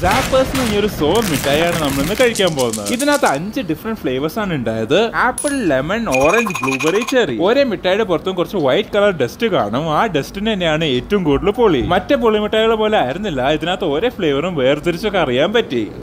Zappers ഒരു zone മിഠായിയാണ് നമ്മൾ ഇന്ന് കഴിക്കാൻ പോകുന്നത്. ഇതിനകത്ത് 5 ഡിഫറെന്റ് ഫ്ലേവേഴ്സ് ആണ് ഉണ്ടായത്. Apple, lemon, orange, blueberry, cherry. ഒരേ മിഠായിയുടെ പുറത്തും കുറച്ച് വൈറ്റ് കളർ ഡസ്റ്റ് കാണും. ആ ഡസ്റ്റിന് തന്നെയാണ് ഏറ്റവും കൂടുതൽ പൊളി. മറ്റേ പൊളി മിഠായികളെ പോലെ ആയിരുന്നില്ല, ഇതിനകത്ത് ഒരേ ഫ്ലേവറും വേർതിരിച്ചൊക്കെ അറിയാൻ പറ്റി.